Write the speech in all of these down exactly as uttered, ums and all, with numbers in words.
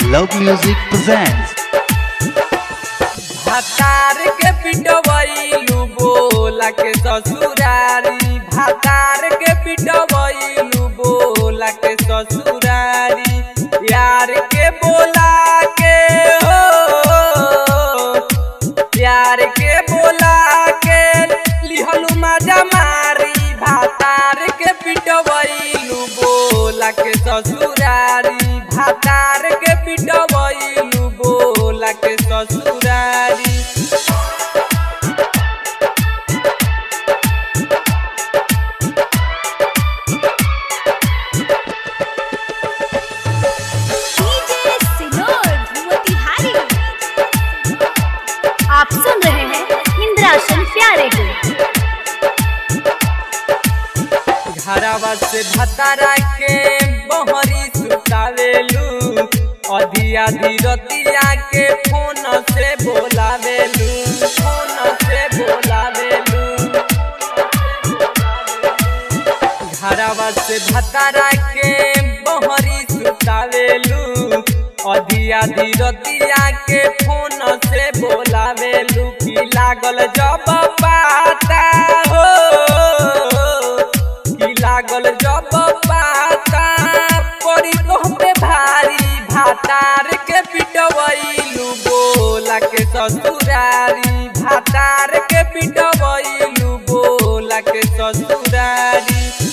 Love Music presents भातार के पिटवैलू बोला के ससुरारी, भातार के पिटवैलू बोला के ससुरारी, यार के बोला के हो यार के बोला के लिहलू मजा मारी, भातार के पिटवैलू बोला के ससुरारी, भातार के पिटवैलू बोला के ससुरारी। आप सुन रहे हैं इंद्रासन प्यारे को। घरवा से भतारा के बहरी सुतावेलू, अधी आधी रतिया के फोन से बोलावेलू, फोन से बोलावेलू। घरवा से भतारा के बहरी सुतावेलू, अधी आधी रतिया के फोन से बोलावेलू, की लागल जब पाता हो, की लागल जब पाता पड़ी तोहपे भारी, भातार के पिटवैलू बोला के ससुरारी, भातार के पिटवैलू बोला के ससुरारी।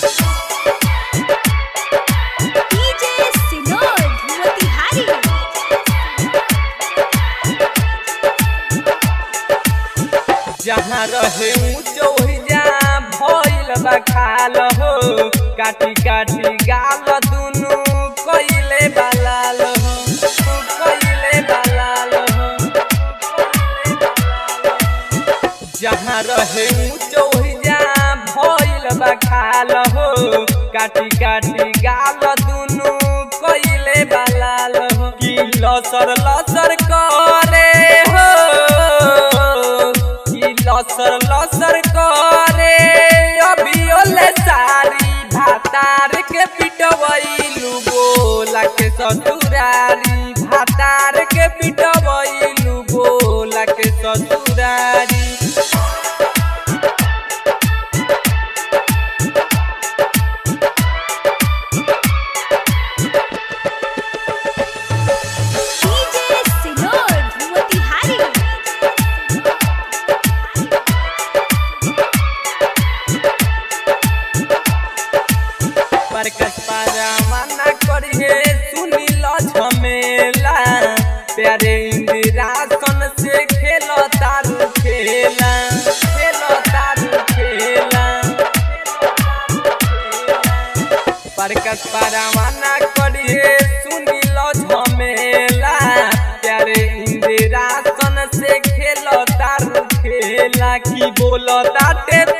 जहाँ रहे ऊँचोहिजा भइल बा खाल हो, काटी काटी गाल दुनु कइले बालाल हो, कइले बालाल हो। जहाँ रहे ऊँचोहिजा भइल बा खाल हो, काटी काटी गाल दुनु कइले बालाल हो, की लसर लसर करे हो, लसर लसर करे अभी ओले सारी, भातार के पिटवैलू बोला के ससुरारी, भातार के पिटवैलू बोला के ससुरारी। परकस परवाना करिए सुनी लो झमेला, प्यारे इंदिरासन से खेलो तारू खेला, खेलो तारू खेला। परकस परवाना करिए सुनी लो झमेला, प्यारे इंदिरासन से खेलो तारू खेला, की बोलो ताटे